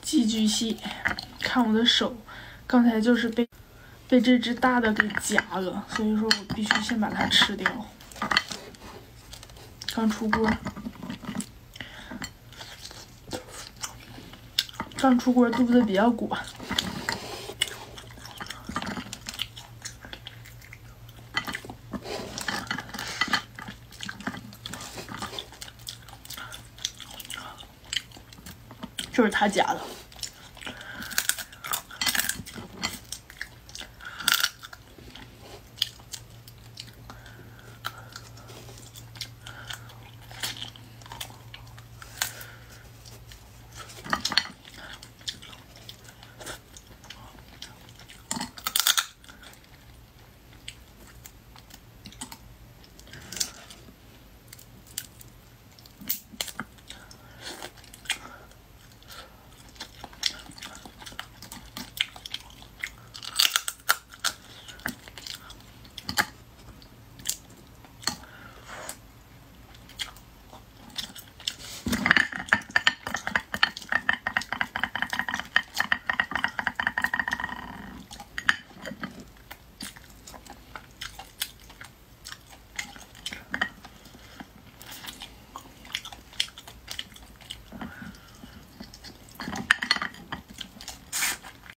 寄居蟹，看我的手，刚才就是被这只大的给夹了，所以说我必须先把它吃掉。刚出锅，肚子比较鼓。就是他夹的。